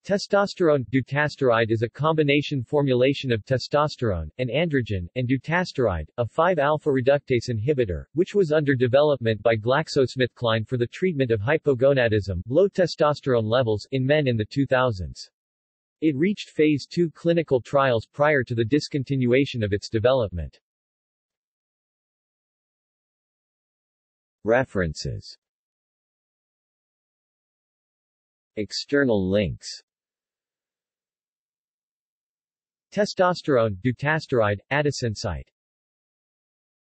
Testosterone dutasteride is a combination formulation of testosterone, an androgen, and dutasteride, a 5-alpha reductase inhibitor, which was under development by GlaxoSmithKline for the treatment of hypogonadism, low testosterone levels, in men in the 2000s. It reached Phase 2 clinical trials prior to the discontinuation of its development. References. External links. Testosterone dutasteride, Addison site.